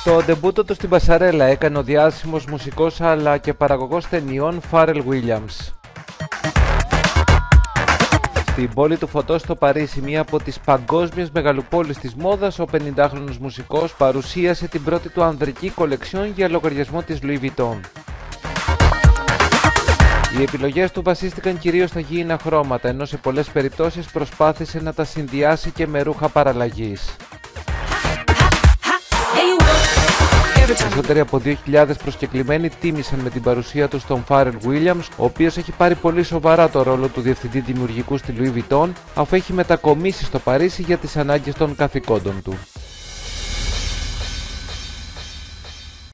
Στο ντεμπούτο του στην πασαρέλα έκανε ο διάσημος μουσικός αλλά και παραγωγός ταινιών Φάρελ Βίλιαμς. Στην πόλη του φωτός στο Παρίσι, μία από τις παγκόσμιες μεγαλοπόλεις της μόδας, ο 50χρονος μουσικός παρουσίασε την πρώτη του ανδρική κολεξιόν για λογαριασμό της Louis Vuitton. Οι επιλογές του βασίστηκαν κυρίως στα γήινα χρώματα, ενώ σε πολλές περιπτώσεις προσπάθησε να τα συνδυάσει και με ρούχα παραλλαγής. Περισσότεροι από 2.000 προσκεκλημένοι τίμησαν με την παρουσία του στον Φάρελ Βίλιαμς, ο οποίος έχει πάρει πολύ σοβαρά το ρόλο του διευθυντή δημιουργικού στη Louis Vuitton, αφού έχει μετακομίσει στο Παρίσι για τις ανάγκες των καθηκόντων του.